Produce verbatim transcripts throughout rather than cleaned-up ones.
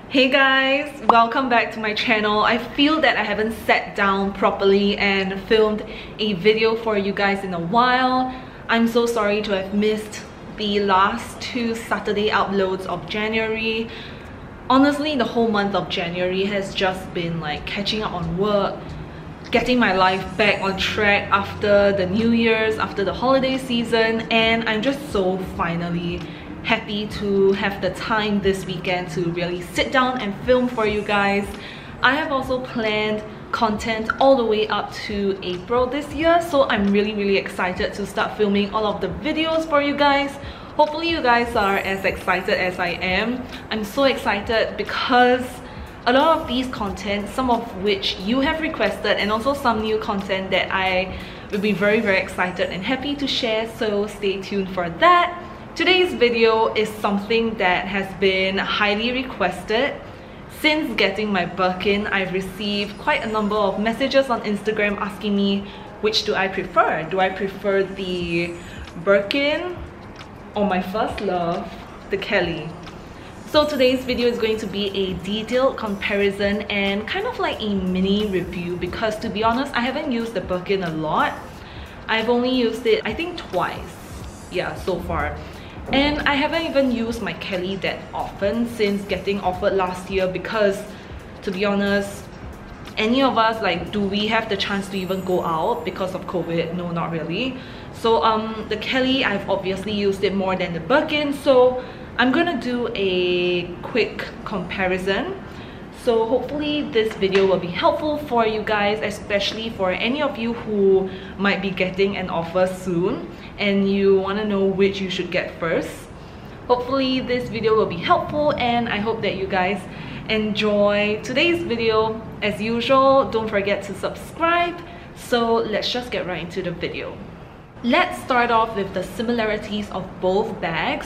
Hey guys, welcome back to my channel. I feel that I haven't sat down properly and filmed a video for you guys in a while. I'm so sorry to have missed the last two Saturday uploads of January. Honestly, the whole month of January has just been like catching up on work, getting my life back on track after the New Year's, after the holiday season, and I'm just so finally happy to have the time this weekend to really sit down and film for you guys. I have also planned content all the way up to April this year, so I'm really really excited to start filming all of the videos for you guys. Hopefully you guys are as excited as I am. I'm so excited because a lot of these content, some of which you have requested, and also some new content that I will be very very excited and happy to share, so stay tuned for that. Today's video is something that has been highly requested. Since getting my Birkin, I've received quite a number of messages on Instagram asking me which do I prefer. Do I prefer the Birkin or my first love, the Kelly? So today's video is going to be a detailed comparison and kind of like a mini review, because to be honest, I haven't used the Birkin a lot. I've only used it I think twice, yeah, so far. And I haven't even used my Kelly that often since getting offered last year, because to be honest, any of us, like, do we have the chance to even go out because of COVID? No, not really. So um, the Kelly, I've obviously used it more than the Birkin, so I'm gonna do a quick comparison. So hopefully this video will be helpful for you guys, especially for any of you who might be getting an offer soon and you want to know which you should get first. Hopefully this video will be helpful, and I hope that you guys enjoy today's video. As usual, don't forget to subscribe. So let's just get right into the video. Let's start off with the similarities of both bags.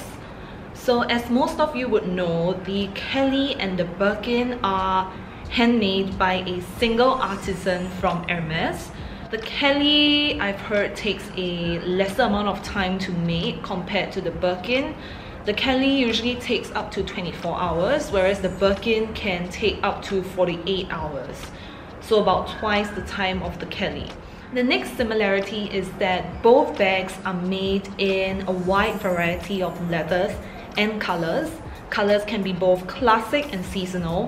So as most of you would know, the Kelly and the Birkin are handmade by a single artisan from Hermes. The Kelly, I've heard, takes a lesser amount of time to make compared to the Birkin. The Kelly usually takes up to twenty-four hours, whereas the Birkin can take up to forty-eight hours. So about twice the time of the Kelly. The next similarity is that both bags are made in a wide variety of leathers and colors. Colors can be both classic and seasonal.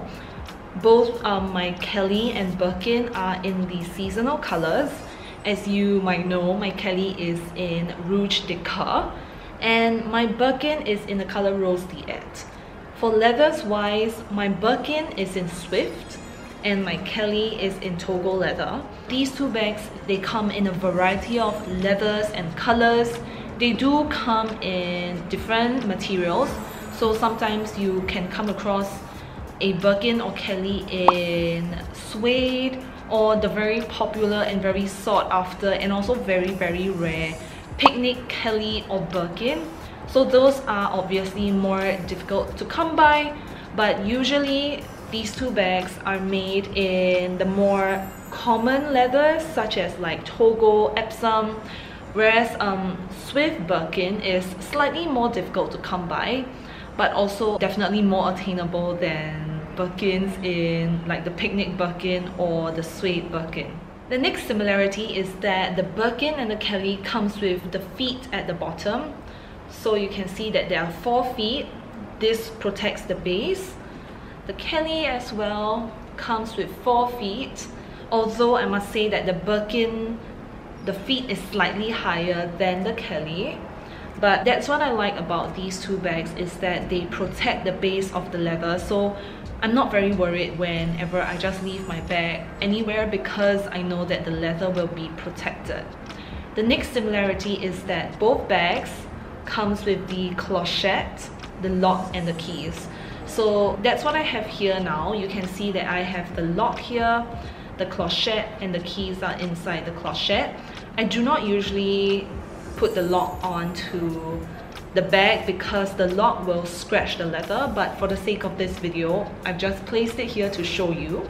Both um, my Kelly and Birkin are in the seasonal colors. As you might know, my Kelly is in Rouge de Coeur and my Birkin is in the color Rose d'Ette. For leathers wise, my Birkin is in Swift and my Kelly is in Togo leather. These two bags, they come in a variety of leathers and colors. They do come in different materials, so sometimes you can come across a Birkin or Kelly in suede, or the very popular and very sought after and also very very rare picnic Kelly or Birkin. So those are obviously more difficult to come by, but usually these two bags are made in the more common leathers such as like Togo, Epsom, whereas um, Swift Birkin is slightly more difficult to come by, but also definitely more attainable than Birkins in like the picnic Birkin or the suede Birkin. The next similarity is that the Birkin and the Kelly comes with the feet at the bottom. So you can see that there are four feet. This protects the base. The Kelly as well comes with four feet, although I must say that the Birkin, the feet is slightly higher than the Kelly. But that's what I like about these two bags, is that they protect the base of the leather, so I'm not very worried whenever I just leave my bag anywhere, because I know that the leather will be protected. The next similarity is that both bags comes with the clochette, the lock and the keys. So that's what I have here now. You can see that I have the lock here, the clochette, and the keys are inside the clochette. I do not usually put the lock onto the bag because the lock will scratch the leather, but for the sake of this video, I've just placed it here to show you.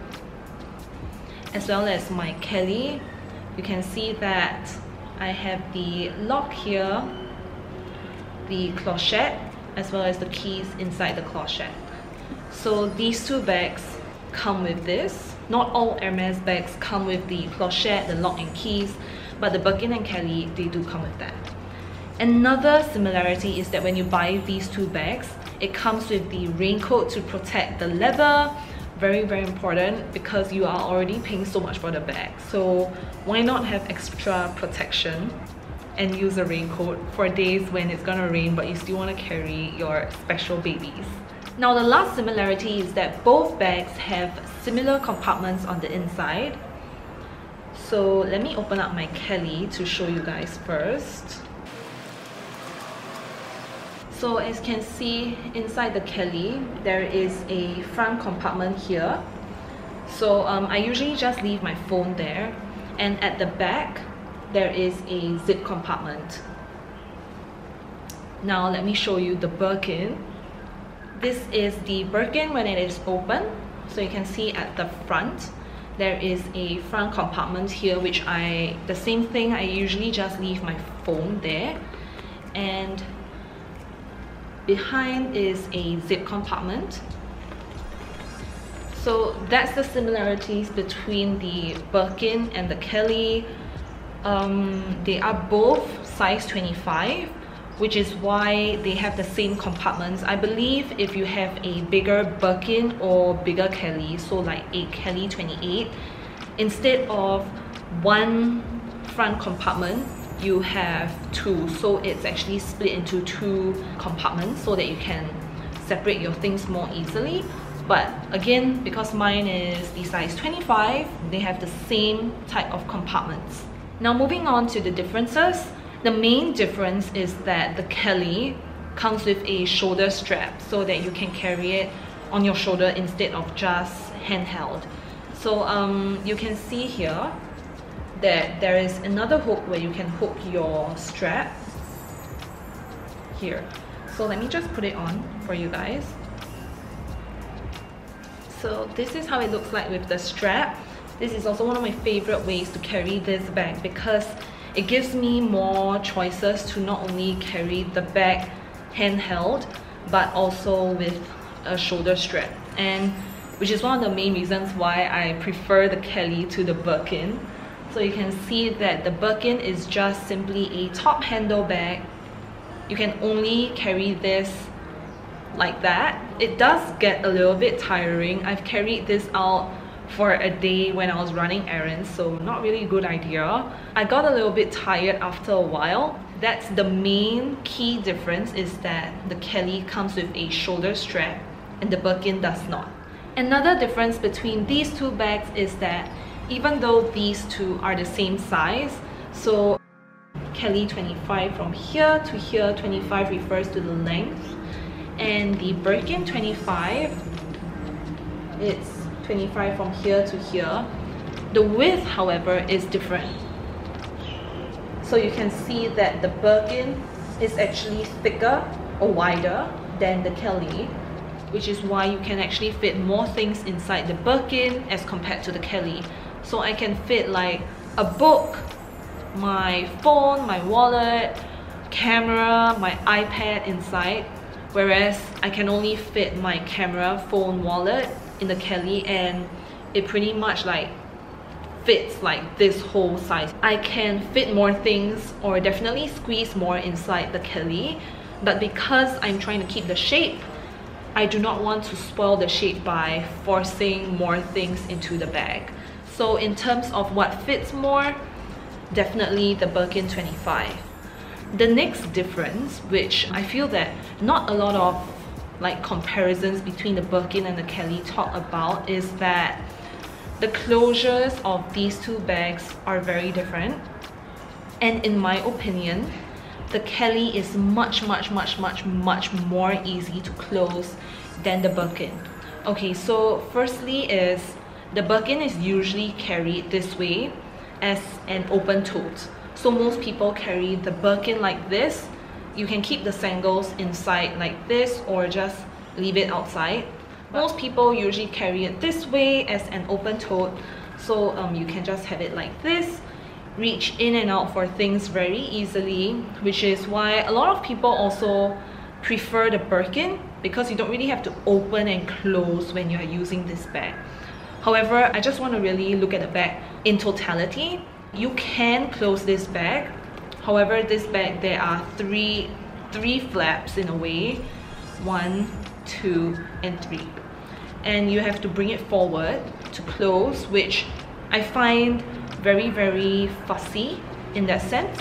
As well as my Kelly, you can see that I have the lock here, the clochette, as well as the keys inside the clochette. So these two bags come with this. Not all Hermes bags come with the clochette, the lock and keys, but the Birkin and Kelly, they do come with that. Another similarity is that when you buy these two bags, it comes with the raincoat to protect the leather. Very, very important because you are already paying so much for the bag. So why not have extra protection and use a raincoat for days when it's gonna rain but you still want to carry your special babies. Now the last similarity is that both bags have similar compartments on the inside. So let me open up my Kelly to show you guys first. So as you can see, inside the Kelly, there is a front compartment here. So um, I usually just leave my phone there. And at the back, there is a zip compartment. Now let me show you the Birkin. This is the Birkin when it is open. So you can see at the front, there is a front compartment here, which I, the same thing, I usually just leave my phone there. And behind is a zip compartment. So that's the similarities between the Birkin and the Kelly. Um, they are both size twenty-five, which is why they have the same compartments. I believe if you have a bigger Birkin or bigger Kelly, so like a Kelly twenty-eight, instead of one front compartment, you have two. So it's actually split into two compartments so that you can separate your things more easily. But again, because mine is the size twenty-five, they have the same type of compartments. Now moving on to the differences. The main difference is that the Kelly comes with a shoulder strap so that you can carry it on your shoulder instead of just handheld. So um, you can see here that there is another hook where you can hook your strap here. So let me just put it on for you guys. So this is how it looks like with the strap. This is also one of my favorite ways to carry this bag because it gives me more choices to not only carry the bag handheld but also with a shoulder strap, and which is one of the main reasons why I prefer the Kelly to the Birkin. So you can see that the Birkin is just simply a top handle bag. You can only carry this like that. It does get a little bit tiring. I've carried this out for a day when I was running errands, so not really a good idea. I got a little bit tired after a while. That's the main key difference, is that the Kelly comes with a shoulder strap and the Birkin does not. Another difference between these two bags is that even though these two are the same size, so Kelly twenty-five from here to here, twenty-five refers to the length, and the Birkin twenty-five, it's twenty-five from here to here. The width, however, is different. So you can see that the Birkin is actually thicker or wider than the Kelly, which is why you can actually fit more things inside the Birkin as compared to the Kelly. So I can fit like a book, my phone, my wallet, camera, my iPad inside, whereas I can only fit my camera, phone, wallet in the Kelly, and it pretty much like fits like this whole size. I can fit more things or definitely squeeze more inside the Kelly, but because I'm trying to keep the shape, I do not want to spoil the shape by forcing more things into the bag. So in terms of what fits more, definitely the Birkin twenty-five. The next difference, which I feel that not a lot of like comparisons between the Birkin and the Kelly talk about, is that the closures of these two bags are very different. And in my opinion, the Kelly is much, much, much, much, much more easy to close than the Birkin. Okay, so firstly is the Birkin is usually carried this way as an open tote. So most people carry the Birkin like this. You can keep the sangles inside like this or just leave it outside. Most people usually carry it this way as an open tote. So um, you can just have it like this, reach in and out for things very easily, which is why a lot of people also prefer the Birkin because you don't really have to open and close when you're using this bag. However, I just want to really look at the bag in totality. You can close this bag. However, this bag, there are three, three flaps in a way. One, two, and three. And you have to bring it forward to close, which I find very, very fussy in that sense.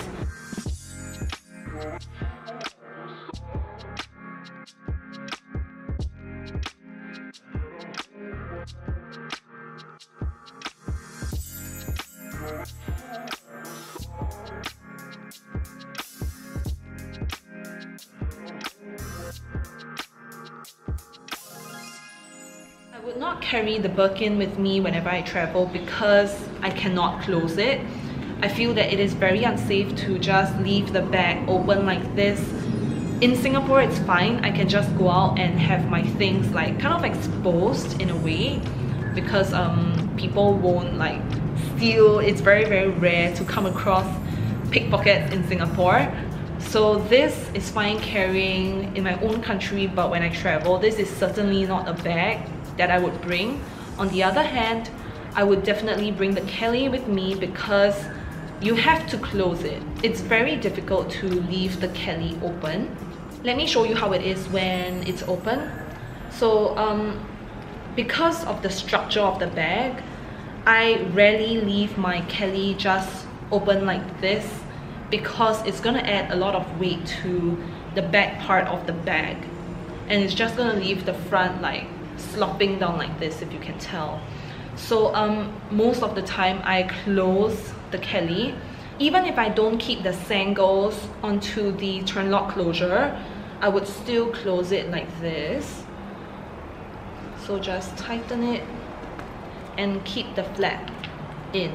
I would not carry the Birkin with me whenever I travel because I cannot close it. I feel that it is very unsafe to just leave the bag open like this. In Singapore, it's fine. I can just go out and have my things like kind of exposed in a way because um, people won't like steal. It's very, very rare to come across pickpockets in Singapore. So this is fine carrying in my own country, but when I travel, this is certainly not a bag that I would bring. On the other hand, I would definitely bring the Kelly with me because you have to close it. It's very difficult to leave the Kelly open. Let me show you how it is when it's open. So um, because of the structure of the bag, I rarely leave my Kelly just open like this because it's gonna add a lot of weight to the back part of the bag, and it's just gonna leave the front like slopping down like this, if you can tell. So um, most of the time I close the Kelly. Even if I don't keep the sangles onto the turn lock closure, I would still close it like this. So just tighten it and keep the flap in.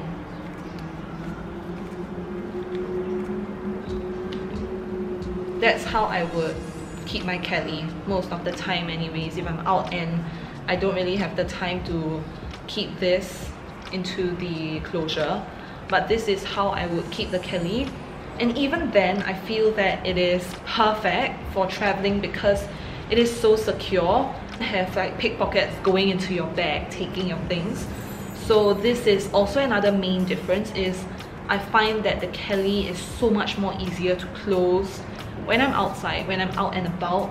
That's how I would keep my Kelly most of the time anyways, if I'm out and I don't really have the time to keep this into the closure. But this is how I would keep the Kelly. And even then, I feel that it is perfect for traveling because it is so secure. You have like pickpockets going into your bag, taking your things. So this is also another main difference, is I find that the Kelly is so much more easier to close when I'm outside, when I'm out and about.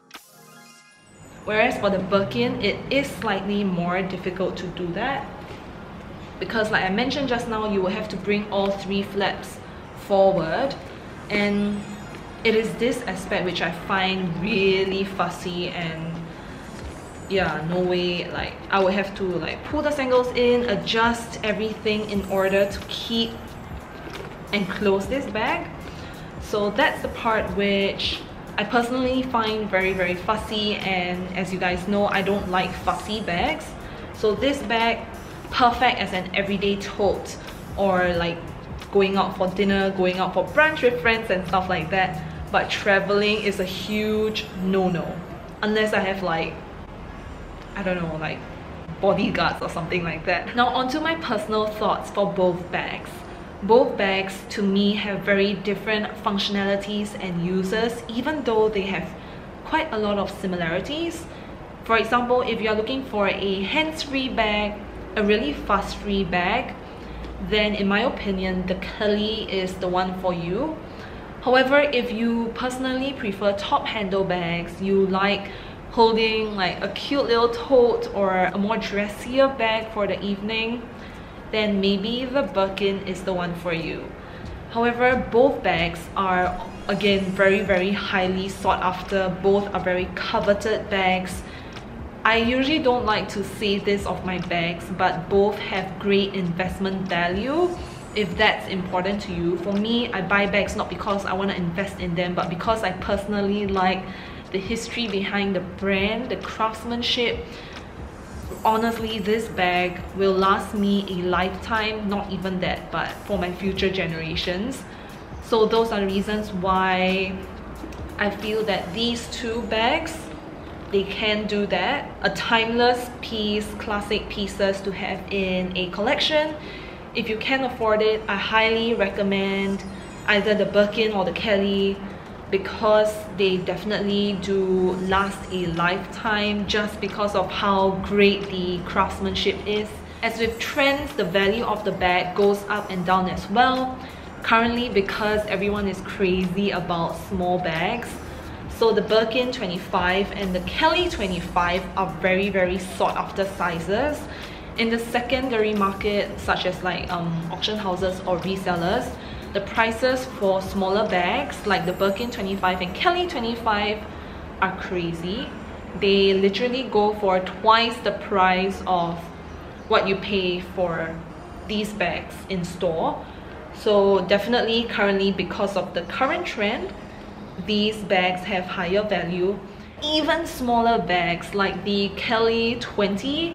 Whereas for the Birkin, it is slightly more difficult to do that because, like I mentioned just now, you will have to bring all three flaps forward, and it is this aspect which I find really fussy. And yeah, no way, like I would have to like pull the sangles in, adjust everything in order to keep and close this bag. So that's the part which I personally find very, very fussy, and as you guys know, I don't like fussy bags. So this bag, perfect as an everyday tote or like going out for dinner, going out for brunch with friends and stuff like that. But traveling is a huge no-no unless I have like, I don't know, like bodyguards or something like that. Now onto my personal thoughts for both bags. Both bags to me have very different functionalities and uses, even though they have quite a lot of similarities. For example, if you're looking for a hands-free bag, a really fuss-free bag, then in my opinion, the Kelly is the one for you. However, if you personally prefer top handle bags, you like holding like a cute little tote or a more dressier bag for the evening, then maybe the Birkin is the one for you. However, both bags are again very, very highly sought after. Both are very coveted bags. I usually don't like to say this of my bags, but both have great investment value if that's important to you. For me, I buy bags not because I want to invest in them, but because I personally like the history behind the brand, the craftsmanship. Honestly, this bag will last me a lifetime, not even that, but for my future generations. So those are the reasons why I feel that these two bags, they can do that. A timeless piece, classic pieces to have in a collection. If you can afford it, I highly recommend either the Birkin or the Kelly. because they definitely do last a lifetime just because of how great the craftsmanship is. As with trends, the value of the bag goes up and down as well. Currently, because everyone is crazy about small bags, so the Birkin twenty-five and the Kelly twenty-five are very very sought after sizes. In the secondary market, such as like um, auction houses or resellers, the prices for smaller bags like the Birkin twenty-five and Kelly twenty-five are crazy. They literally go for twice the price of what you pay for these bags in store. So definitely currently, because of the current trend, these bags have higher value. Even smaller bags like the Kelly twenty,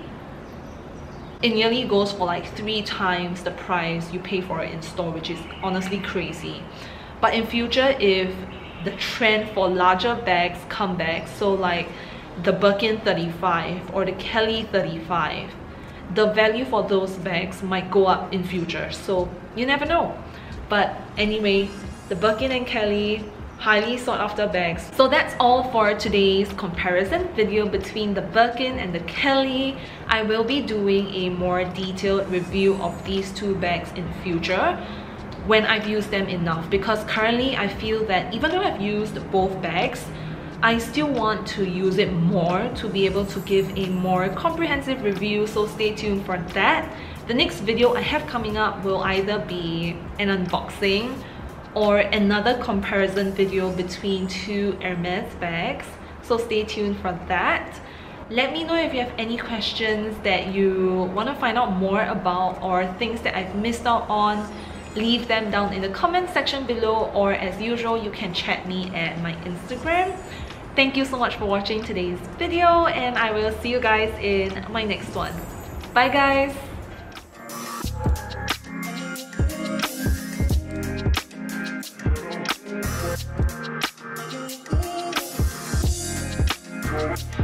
it nearly goes for like three times the price you pay for it in store, which is honestly crazy. But in future, if the trend for larger bags come back, so like the Birkin thirty-five or the Kelly thirty-five, the value for those bags might go up in future, so you never know. But anyway, the Birkin and Kelly, highly sought after bags. So that's all for today's comparison video between the Birkin and the Kelly. I will be doing a more detailed review of these two bags in future when I've used them enough, because currently I feel that even though I've used both bags, I still want to use it more to be able to give a more comprehensive review, so stay tuned for that. The next video I have coming up will either be an unboxing or another comparison video between two Hermes bags, so stay tuned for that. Let me know if you have any questions that you want to find out more about or things that I've missed out on. Leave them down in the comment section below, or as usual, you can chat me at my Instagram. Thank you so much for watching today's video, and I will see you guys in my next one. Bye guys! We'll be right back.